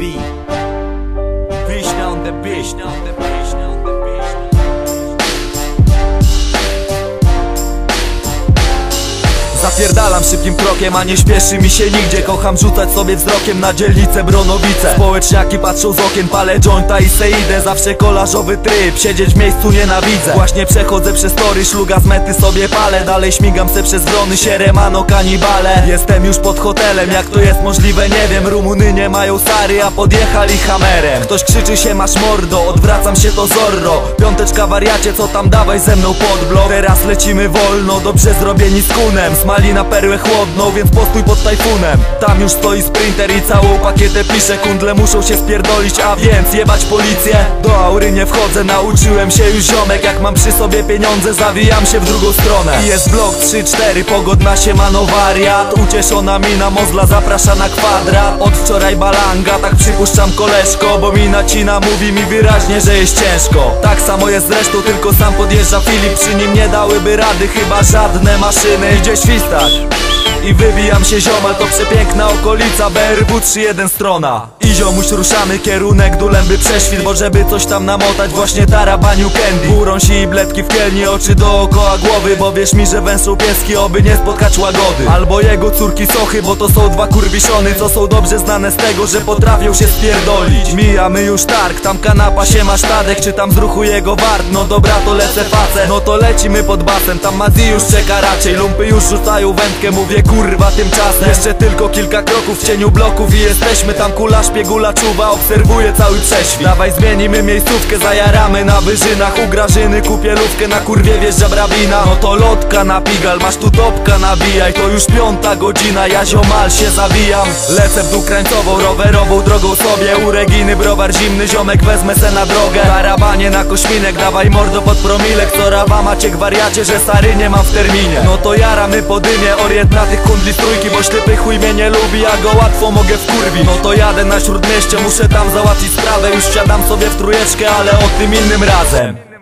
beat. Vishna on the beat. Zapierdalam szybkim krokiem, a nie śpieszy mi się nigdzie. Kocham rzucać sobie wzrokiem na dzielnicę Bronowice. Społeczniaki patrzą z okien, palę jointa i se idę. Zawsze kolarzowy tryb, siedzieć w miejscu nienawidzę. Właśnie przechodzę przez tory, szluga z mety sobie palę. Dalej śmigam se przez wrony, sieremano, kanibale. Jestem już pod hotelem, jak to jest możliwe nie wiem. Rumuny nie mają sary, a podjechali hamerem. Ktoś krzyczy się masz mordo, odwracam się to Zorro. Piąteczka wariacie, co tam dawaj ze mną pod blok. Teraz lecimy wolno, dobrze zrobieni z kunem. Mali na perłę chłodną, więc postój pod tajfunem. Tam już stoi sprinter i całą pakietę pisze. Kundle muszą się spierdolić, a więc jebać policję. Do aury nie wchodzę, nauczyłem się już ziomek. Jak mam przy sobie pieniądze, zawijam się w drugą stronę. I jest blok 3-4, pogodna siemano wariat. Ucieszona mina Mozla zaprasza na kwadrat. Od wczoraj balanga, tak przypuszczam koleżko. Bo mi nacina, mówi mi wyraźnie, że jest ciężko. Tak samo jest zresztą, tylko sam podjeżdża Filip. Przy nim nie dałyby rady chyba żadne maszyny. Idzie świstać i wybijam się ziomal, to przepiękna okolica BRW 3-1 strona. I ziomuś ruszamy, kierunek Dulęby Prześwit. Bo żeby coś tam namotać, właśnie tarabaniu candy. Burąsi i bledki w kielni, oczy dookoła głowy. Bo wierz mi, że węszą pieski, oby nie spotkać łagody. Albo jego córki Sochy, bo to są dwa kurwiszony, co są dobrze znane z tego, że potrafią się spierdolić. Mijamy już targ, tam kanapa się ma Tadek. Czy tam z ruchu jego wart, no dobra to lecę facet. No to lecimy pod basen, tam Mazi już czeka raczej. Lumpy już rzucają wędkę, mówię kurwa tymczasem. Jeszcze tylko kilka kroków w cieniu bloków i jesteśmy. Tam kula szpiegula czuwa, obserwuje cały prześwit. Dawaj zmienimy miejscówkę, zajaramy na wyżynach. U Grażyny kupię lówkę, na kurwie wjeżdża brabina. No to lotka na pigal, masz tu topka nabijaj. To już 5 godzina, ja ziomal się zawijam. Lecę w dół krańcową, rowerową drogą sobie. U Reginy browar zimny, ziomek wezmę se na drogę. Tarabanie na kośminek, dawaj mordo pod promilek. Co rawa macie gwariacie, że sary nie mam w terminie. No to jaramy po dymie, orient na tych kundli trójki. Bo ślepy chuj mnie nie lubi, a go łatwo mogę wkurwić. No to jadę na Śródmieście, muszę tam załatwić sprawę. Już wsiadam sobie w trójeczkę, ale o tym innym razem.